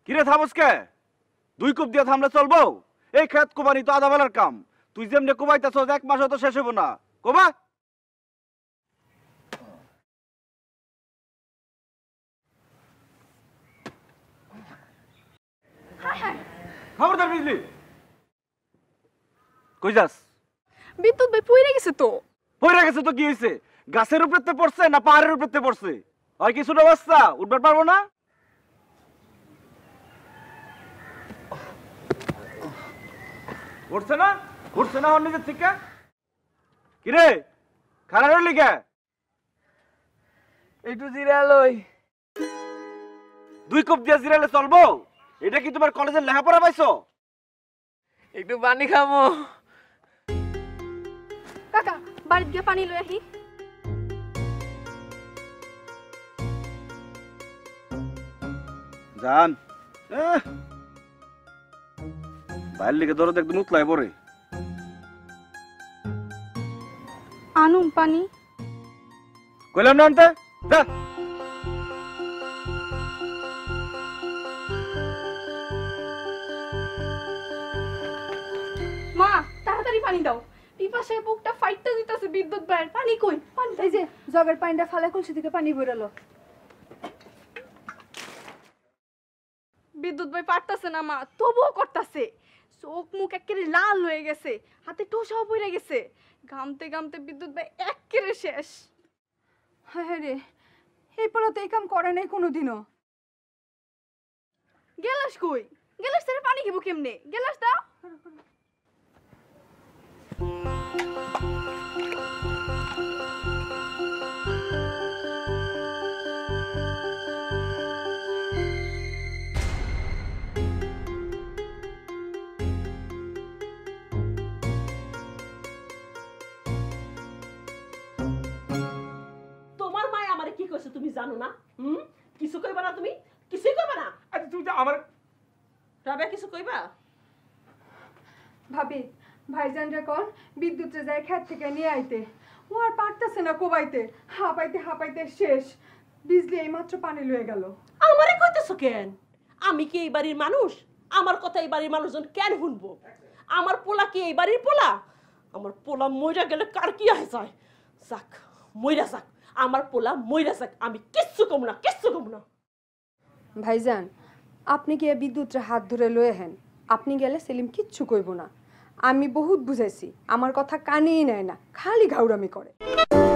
কিরে থামস কে? 2 কূপ দিয়ে থামলে চলবো? এই খেত কোবানি তো আধা বেলার কাম। তুই যেমনে কোবাইতেছস 1 মাসও তো শেষ হবো না। কোবা। খবরদার বিজলি। কই যাস? বিদ্যুৎ ভাই পইরা গেছে তো। পইরা গেছে তো কি হইছে? গাছের উপরেতে পড়ছে না পাহাড়ের উপরেতে পড়ছে? হয় কিছুটা বাচ্চা উঠবার পারবো না? উঠছে না? উঠছে না ওর নিজের থেকে? কিরে খারাপ হইলি কে? একটু জিরালই। 2 কূপ দিয়ে জিরালে চলবো? এটা কি তোমার কলেজের লেখাপড়া পাইছো? একটু পানি খামো। কাকা বাড়িতে গিয়ে পানি লই আহি। জান বাইর লিখে ধরো একদম উতলায় পড়ে। আনুম পানি। কইলাম না আনতে যা। মা তাড়াতাড়ি পানি দাও, পিপাসায় বুকটা ফাইটটা দিতেছে। বিদ্যুৎ ভাইয়ের পানি কই? পানি এই যে জগের পানিটা ফালা কলসি থেকে পানি বেরোলো। বিদ্যুৎ ভাই পারতাছে না মা, তবুও করতাছে। চোখ মুখ একেবারে লাল হয়ে গেছে, হাতে টোসাও পড়ে গেছে। ঘামতে ঘামতে বিদ্যুৎ ভাই একেবারে শেষ। হ্যাঁ রে, এই পোলা তো এই কাম করে নাই কোনোদিনও। গেলাস কই? গেলাস থেকে পানি খাবো কেমনে? গেলাস দাও। তোমার মায় আমারে কি কইছে তুমি জানো না? কিছু কইবা না তুমি? কিছুই কইবা না? আচ্ছা তুমি তো আমার রাবেয়া কিছু কইবা? ভাবি ভাইজান রে কল বিদ্যুৎ যায় খেত থেকে নিয়ে আইতে। ও আর পারতেছে না কোবাইতে, হাঁপাইতে হাঁপাইতে শেষ। বিজলি এই মাত্র পানি লয়ে গেল। আমারে কইতেছো কেন? আমি কি এই বাড়ির মানুষ? আমার কথা এই বাড়ির মানুষজন কেন শুনবো? আমার পোলা কি এই বাড়ির পোলা? আমার পোলা মইরা গেলে কার কি হয় যায়? যাক মইরা যাক, আমার পোলা মইরা যাক, আমি কিচ্ছু কম না, কিচ্ছু কম না। ভাইজান আপনি গিয়ে বিদ্যুৎরে হাত ধরে লয়ে হেন। আপনি গেলে সেলিম কিচ্ছু কইব না। আমি বহুত বুঝাইছি, আমার কথা কানেই নেয় না, খালি ঘাউরামি করে।